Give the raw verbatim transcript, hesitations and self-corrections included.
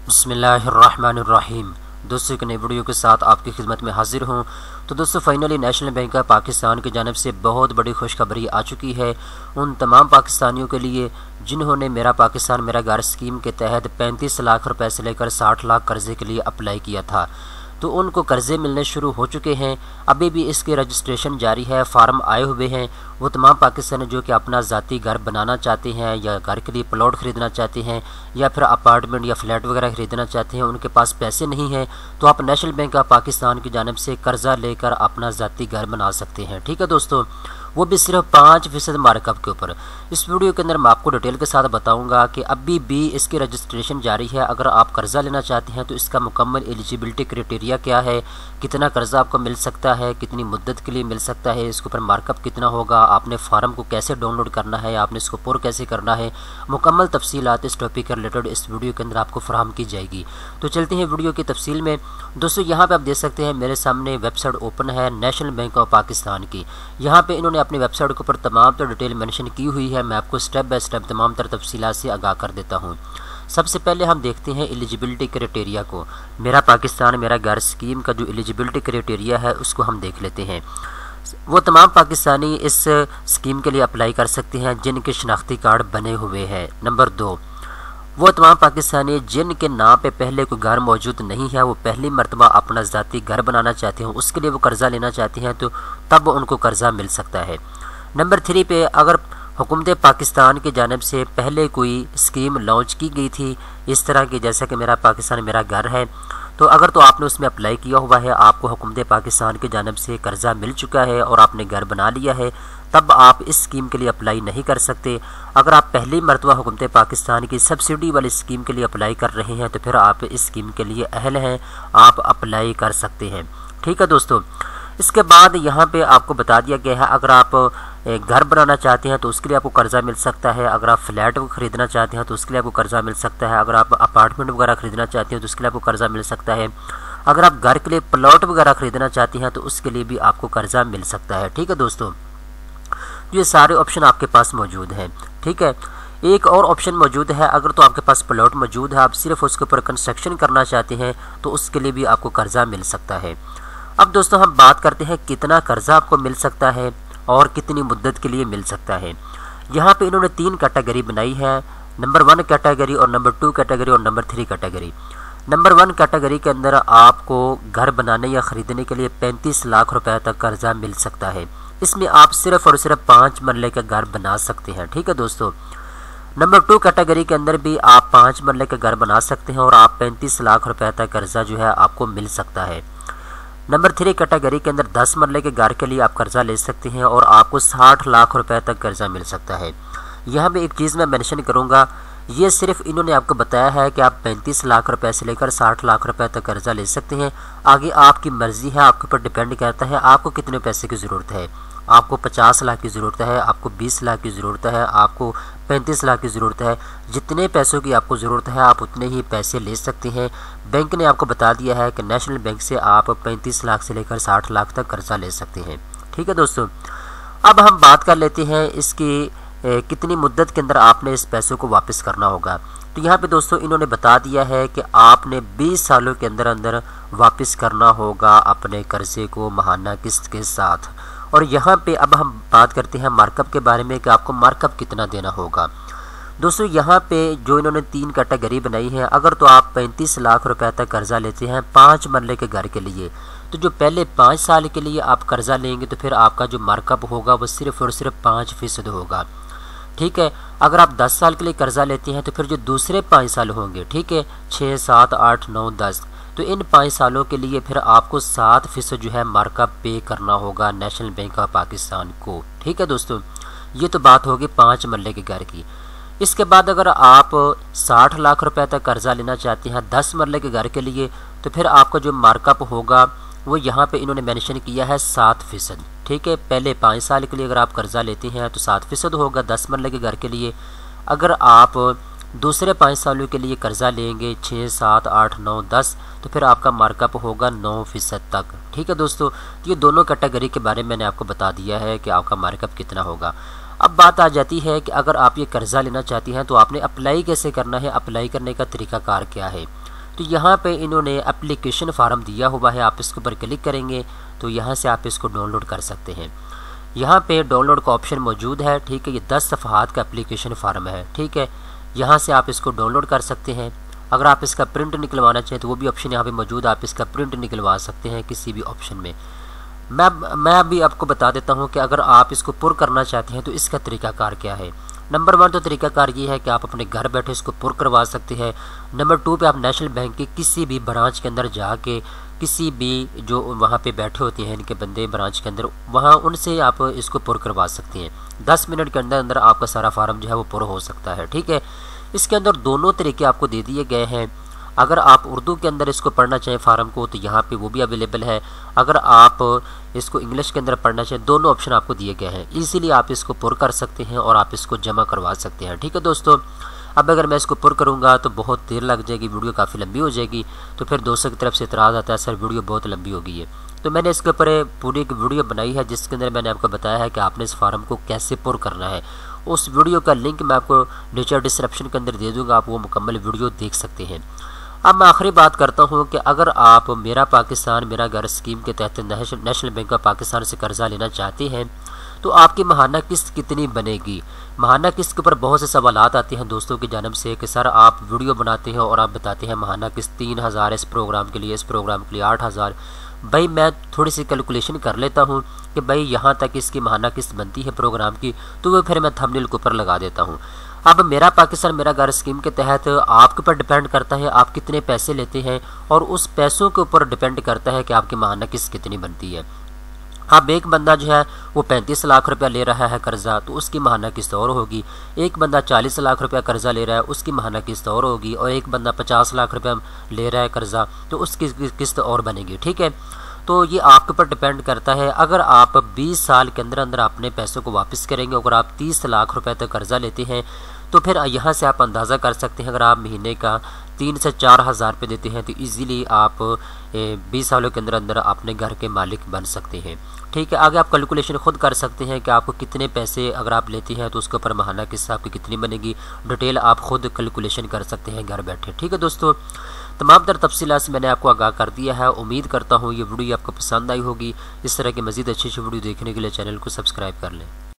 बिस्मिल्लाहिर्रहमानिर्रहीम। दोस्तों एक नई वीडियो के साथ आपकी खिदमत में हाजिर हूँ। तो दोस्तों finally National Bank of Pakistan की जानिब से बहुत बड़ी खुशखबरी आ चुकी है उन तमाम पाकिस्तानियों के लिए जिन्होंने मेरा पाकिस्तान मेरा घर स्कीम के तहत पैंतीस लाख रुपए से लेकर साठ लाख कर्जे के लिए अप्लाई किया था। तो उनको कर्जे मिलने शुरू हो चुके हैं। अभी भी इसके रजिस्ट्रेशन जारी है, फार्म आए हुए हैं। वो तमाम पाकिस्तानी जो कि अपना ज़ाती घर बनाना चाहते हैं या घर के लिए प्लॉट ख़रीदना चाहते हैं या फिर अपार्टमेंट या फ्लैट वगैरह ख़रीदना चाहते हैं, उनके पास पैसे नहीं हैं, तो आप नेशनल बैंक ऑफ पाकिस्तान की जानिब से कर्ज़ा लेकर अपना ज़ाती घर बना सकते हैं। ठीक है दोस्तों, वो भी सिर्फ पाँच फीसद मार्कअप के ऊपर। इस वीडियो के अंदर मैं आपको डिटेल के साथ बताऊंगा कि अभी भी इसकी रजिस्ट्रेशन जारी है। अगर आप कर्ज़ा लेना चाहते हैं तो इसका मुकम्मल एलिजिबिलिटी क्राइटेरिया क्या है, कितना कर्ज़ा आपको मिल सकता है, कितनी मुद्दत के लिए मिल सकता है, इसके ऊपर मार्कअप कितना होगा, आपने फार्म को कैसे डाउनलोड करना है, आपने इसको पुर कैसे करना है, मुकम्मल तफसीलात इस टॉपिक के रिलेटेड इस वीडियो के अंदर आपको फराहम की जाएगी। तो चलते हैं वीडियो की तफसील में। दोस्तों यहाँ पर आप देख सकते हैं मेरे सामने वेबसाइट ओपन है नेशनल बैंक ऑफ पाकिस्तान की। यहाँ पर इन्होंने अपनी वेबसाइट के ऊपर तमाम तर डिटेल मेंशन की हुई है। मैं आपको स्टेप बाय स्टेप तमाम तर तफसीलात से आगाह कर देता हूँ। सबसे पहले हम देखते हैं एलिजिबिलिटी क्राइटेरिया को। मेरा पाकिस्तान मेरा घर स्कीम का जो एलिजिबिलिटी क्राइटेरिया है उसको हम देख लेते हैं। वो तमाम पाकिस्तानी इस स्कीम के लिए अप्लाई कर सकते हैं जिनके शनाख्ती कार्ड बने हुए हैं। नंबर दो, वो तमाम पाकिस्तानी जिनके नाम पे पहले कोई घर मौजूद नहीं है, वो पहली मरतबा अपना ज़ाती घर बनाना चाहते हैं, उसके लिए वो कर्ज़ा लेना चाहते हैं तो तब उनको कर्ज़ा मिल सकता है। नंबर थ्री पे, अगर हुकूमत पाकिस्तान की जानिब से पहले कोई स्कीम लॉन्च की गई थी इस तरह की, जैसा कि मेरा पाकिस्तान मेरा घर है, तो अगर तो आपने उसमें अप्लाई किया हुआ है, आपको हुकूमत पाकिस्तान की जानिब से कर्ज़ा मिल चुका है और आपने घर बना लिया है, तब आप इस स्कीम के लिए अप्लाई नहीं कर सकते। अगर आप पहली मरतबा हुकूमत पाकिस्तान की सब्सिडी वाली स्कीम के लिए अप्लाई कर रहे हैं तो फिर आप इस स्कीम के लिए अहल हैं, आप अप्लाई कर सकते हैं। ठीक है दोस्तों, इसके बाद यहाँ पे आपको बता दिया गया है अगर आप घर बनाना चाहते हैं तो उसके लिए आपको कर्ज़ा मिल सकता है, अगर आप फ्लैट ख़रीदना चाहते हैं तो उसके लिए आपको कर्ज़ा मिल सकता है, अगर आप अपार्टमेंट वगैरह ख़रीदना चाहते हैं तो उसके लिए आपको कर्ज़ा मिल सकता है, अगर आप घर के लिए प्लॉट वगैरह ख़रीदना चाहते हैं तो उसके लिए भी आपको कर्ज़ा मिल सकता है। ठीक है दोस्तों, ये सारे ऑप्शन आपके पास मौजूद हैं। ठीक है, एक और ऑप्शन मौजूद है, अगर तो आपके पास प्लॉट मौजूद है, आप सिर्फ उसके ऊपर कंस्ट्रक्शन करना चाहते हैं तो उसके लिए भी आपको कर्ज़ा मिल सकता है। अब दोस्तों हम बात करते हैं कितना कर्ज़ा आपको मिल सकता है और कितनी मुद्दत के लिए मिल सकता है। यहाँ पे इन्होंने तीन कैटेगरी बनाई है, नंबर वन कैटेगरी और नंबर टू कैटेगरी और number three category. Number one category के अंदर आपको घर बनाने या ख़रीदने के लिए पैंतीस लाख रुपए तक कर्ज़ा मिल सकता है। इसमें आप सिर्फ और सिर्फ पाँच मरले का घर बना सकते हैं। ठीक है दोस्तों, नंबर टू कैटेगरी के अंदर भी आप पाँच मरले का घर बना सकते हैं और आप पैंतीस लाख रुपए तक कर्ज़ा जो है आपको मिल सकता है। नंबर थ्री कैटेगरी के अंदर दस मरले के घर के लिए आप कर्ज़ा ले सकते हैं और आपको साठ लाख रुपए तक कर्ज़ा मिल सकता है। यहाँ पे एक चीज़ मैं मेंशन करूँगा, ये सिर्फ इन्होंने आपको बताया है कि आप पैंतीस लाख रुपए से लेकर साठ लाख रुपए तक कर्ज़ा ले सकते हैं। आगे आपकी मर्ज़ी है, आपके ऊपर डिपेंड करता है आपको कितने पैसे की ज़रूरत है। आपको पचास लाख की ज़रूरत है, आपको बीस लाख की ज़रूरत है, आपको पैंतीस लाख की ज़रूरत है, जितने पैसों की आपको ज़रूरत है आप उतने ही पैसे ले सकते हैं। बैंक ने आपको बता दिया है कि नेशनल बैंक से आप पैंतीस लाख से लेकर साठ लाख तक कर्ज़ा ले सकते हैं। ठीक है दोस्तों, अब हम बात कर लेते हैं इसकी ए, कितनी मुद्दत के अंदर आपने इस पैसों को वापस करना होगा। तो यहाँ पे दोस्तों इन्होंने बता दिया है कि आपने बीस सालों के अंदर अंदर वापस करना होगा अपने कर्ज़े को महाना किस्त के साथ। और यहाँ पे अब हम बात करते हैं मार्कअप के बारे में कि आपको मार्कअप कितना देना होगा। दोस्तों यहाँ पे जो इन्होंने तीन कैटेगरी बनाई है, अगर तो आप पैंतीस लाख रुपए तक कर्ज़ा लेते हैं पाँच मरले के घर के लिए, तो जो पहले पाँच साल के लिए आप कर्ज़ा लेंगे तो फिर आपका जो मार्कअप होगा वो सिर्फ और सिर्फ पाँच फीसद होगा। ठीक है, अगर आप दस साल के लिए कर्ज़ा लेते हैं तो फिर जो दूसरे पाँच साल होंगे, ठीक है, छः सात आठ नौ दस, तो इन पाँच सालों के लिए फिर आपको सात फीसद जो है मार्कअप पे करना होगा नेशनल बैंक ऑफ पाकिस्तान को। ठीक है दोस्तों, ये तो बात होगी पाँच मरले के घर की। इसके बाद अगर आप साठ लाख रुपए तक कर्ज़ा लेना चाहते हैं दस मरले के घर के लिए, तो फिर आपका जो मार्कअप होगा वो यहाँ पे इन्होंने मेंशन किया है सात फीसद। ठीक है, पहले पाँच साल के लिए अगर आप कर्ज़ा लेते हैं तो सात फीसद होगा दस मरले के घर के लिए। अगर आप दूसरे पाँच सालों के लिए कर्ज़ा लेंगे छः सात आठ नौ दस, तो फिर आपका मार्कअप होगा नौ फीसद तक। ठीक है दोस्तों, ये दोनों कैटेगरी के बारे में मैंने आपको बता दिया है कि आपका मार्कअप कितना होगा। अब बात आ जाती है कि अगर आप ये कर्ज़ा लेना चाहती हैं तो आपने अप्लाई कैसे करना है, अप्लाई करने का तरीकाकार क्या है। तो यहाँ पे इन्होंने एप्लीकेशन फार्म दिया हुआ है, आप इसके ऊपर क्लिक करेंगे तो यहाँ से आप इसको डाउनलोड कर सकते हैं। यहाँ पे डाउनलोड का ऑप्शन मौजूद है, ठीक है। ये दस सफ़हात का एप्लीकेशन फार्म है, ठीक है। यहाँ से आप इसको डाउनलोड कर सकते हैं। अगर आप इसका प्रिंट निकलवाना चाहें तो वो भी ऑप्शन यहाँ पे मौजूद है, आप इसका प्रिंट निकलवा सकते हैं किसी भी ऑप्शन में। मैं मैं अभी आपको बता देता हूँ कि अगर आप इसको पुर करना चाहते हैं तो इसका तरीकाकार क्या है। नंबर वन तो तरीकाकार ये है कि आप अपने घर बैठे इसको पुर करवा सकते हैं। नंबर टू पे आप नेशनल बैंक के किसी भी ब्रांच के अंदर जाके किसी भी जो वहाँ पे बैठे होते हैं इनके बंदे ब्रांच के अंदर, वहाँ उनसे आप इसको पुर करवा सकते हैं। दस मिनट के अंदर अंदर आपका सारा फार्म जो है वो पुर हो सकता है, ठीक है। इसके अंदर दोनों तरीके आपको दे दिए गए हैं। अगर आप उर्दू के अंदर इसको पढ़ना चाहें फार्म को तो यहाँ पे वो भी अवेलेबल है। अगर आप इसको इंग्लिश के अंदर पढ़ना चाहें, दोनों ऑप्शन आपको दिए गए हैं। इजीली आप इसको पुर कर सकते हैं और आप इसको जमा करवा सकते हैं, ठीक है दोस्तों। अब अगर मैं इसको पुर करूँगा तो बहुत देर लग जाएगी, वीडियो काफ़ी लंबी हो जाएगी। तो फिर दोस्तों की तरफ से इतराज़ आता है सर वीडियो बहुत लंबी हो गई है। तो मैंने इसके ऊपर पूरी एक वीडियो बनाई है जिसके अंदर मैंने आपको बताया है कि आपने इस फार्म को कैसे पुर करना है। उस वीडियो का लिंक मैं आपको नीचे डिस्क्रिप्शन के अंदर दे दूँगा, आप वो मुकम्मल वीडियो देख सकते हैं। अब मैं आखिरी बात करता हूं कि अगर आप मेरा पाकिस्तान मेरा घर स्कीम के तहत नेशनल बैंक ऑफ पाकिस्तान से कर्जा लेना चाहते हैं तो आपकी महाना किस्त कितनी बनेगी। महाना किस्त के ऊपर बहुत से सवाल आते हैं दोस्तों की जानब से कि सर आप वीडियो बनाते हैं और आप बताते हैं महाना किस्त तीन हज़ार इस प्रोग्राम के लिए, इस प्रोग्राम के लिए आठ हज़ार। भाई मैं थोड़ी सी कैलकुलेशन कर लेता हूँ कि भाई यहाँ तक इसकी महाना किस्त बनती है प्रोग्राम की, तो वो फिर मैं थंबनेल के ऊपर लगा देता हूँ। अब मेरा पाकिस्तान मेरा घर स्कीम के तहत आपके ऊपर डिपेंड करता है आप कितने पैसे लेते हैं, और उस पैसों के ऊपर डिपेंड करता है कि आपकी महाना किस्त कितनी बनती है। अब एक बंदा जो है वो पैंतीस लाख रुपया ले रहा है कर्जा, तो उसकी महाना किस्त और होगी। एक बंदा चालीस लाख रुपया कर्जा ले रहा है, उसकी महाना किस्त और होगी। और एक बंदा पचास लाख रुपया ले रहा है कर्जा, तो उसकी किस्त और बनेगी, ठीक है। तो ये आपके ऊपर डिपेंड करता है। अगर आप बीस साल के अंदर अंदर अपने पैसों को वापस करेंगे, अगर आप तीस लाख रुपए तक कर्जा लेते हैं तो फिर यहाँ से आप अंदाज़ा कर सकते हैं अगर आप महीने का तीन से चार हज़ार रुपये देते हैं तो इजीली आप बीस सालों के अंदर अंदर अपने घर के मालिक बन सकते हैं, ठीक है। आगे आप कैलकुलेशन खुद कर सकते हैं कि आपको कितने पैसे अगर आप लेते हैं तो उसके ऊपर महाना किस्त आपकी कितनी बनेगी। डिटेल आप खुद कैलकुलेशन कर सकते हैं घर बैठे, ठीक है दोस्तों। तमाम तर तफसीलात से मैंने आपको आगाह कर दिया है। उम्मीद करता हूँ ये वीडियो आपको पसंद आई होगी। इस तरह की मज़ीद अच्छी अच्छी वीडियो देखने के लिए चैनल को सब्सक्राइब कर लें।